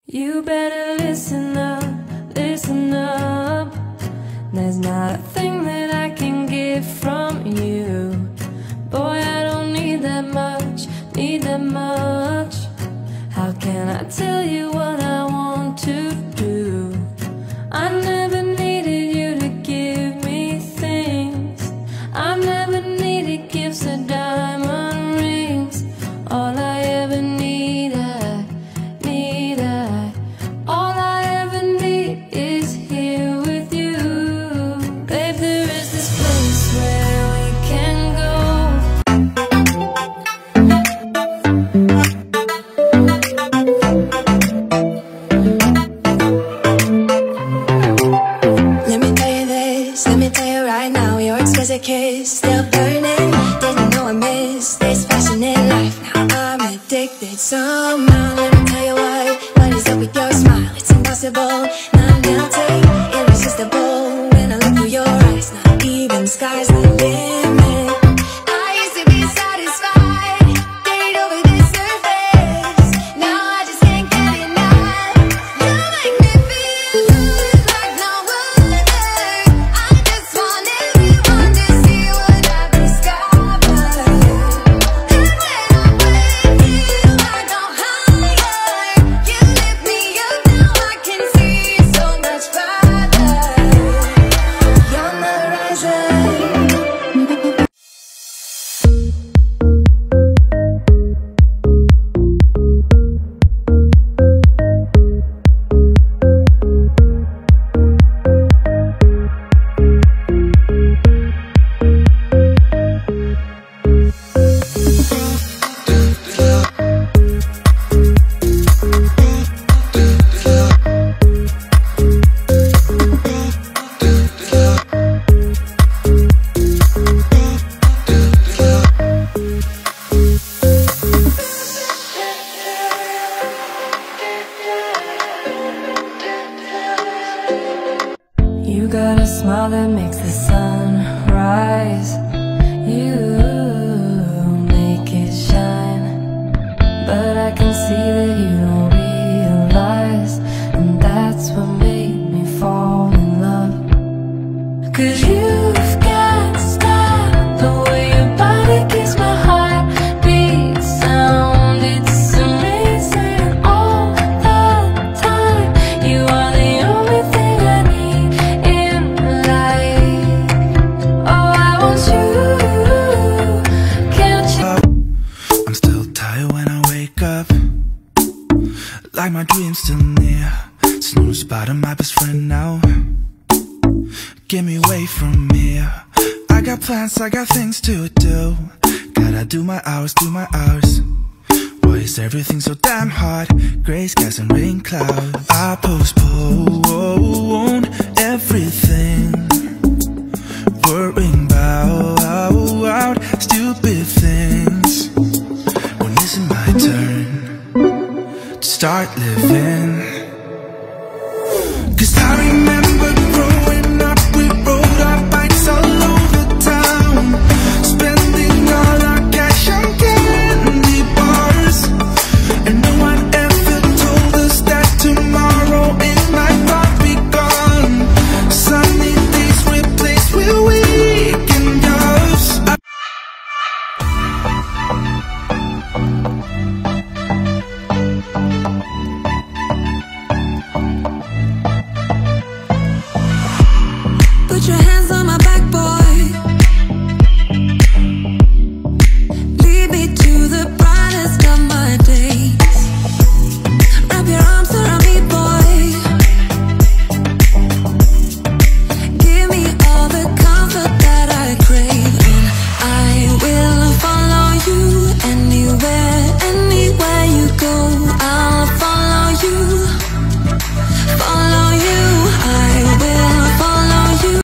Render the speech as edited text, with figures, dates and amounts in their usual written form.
You better listen up, listen up. There's not a thing that I can get from you. Boy, I don't need that much, need that much. How can I tell you what I want to do? I never needed you to give me things. I've never needed gifts or diamond rings. All I ever need, all I ever need is here with you. Babe, there is this place where we can go. Let me tell you this, let me tell you right now, your exquisite kiss still burning. Didn't know I missed this passionate life. Now I'm addicted somehow. Let me tell you what is up with your smile? It's impossible, not melting, irresistible. When I look through your eyes, not even the sky's the limit. I used to be satisfied, date over the surface. Now I just can't get enough. You make me feel like no other. I just want everyone to see what I've discovered. And when I'm with you, I go higher. You lift me up, now I can see so much farther. You're on the horizon. You got a smile that makes the sun rise. You make it shine. But I can see that you don't realize, and that's what made me fall in love. 'Cause you've got style, the way your body keeps my heart beat sound. It's amazing all the time. You are the only thing I need in life. Oh, I want you, can't you? I'm still tired when I wake up, like my dream's still near. Snooze bottom, my best friend now. Get me away from here. I got plans, I got things to do. Gotta do my hours, do my hours. Why is everything so damn hard? Gray skies and rain clouds. I postpone everything, worrying about stupid things. When is it my turn to start living? 'Cause I remember